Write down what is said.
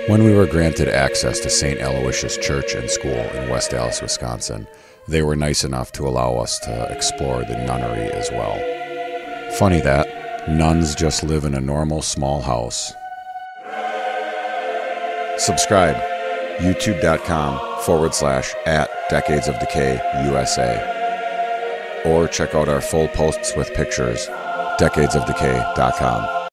When we were granted access to St. Aloysius Church and School in West Allis, Wisconsin, they were nice enough to allow us to explore the Nunnery as well. Funny that, nuns just live in a normal small house. Subscribe, youtube.com/@Decades of Decay USA. Or check out our full posts with pictures, decadesofdecay.com.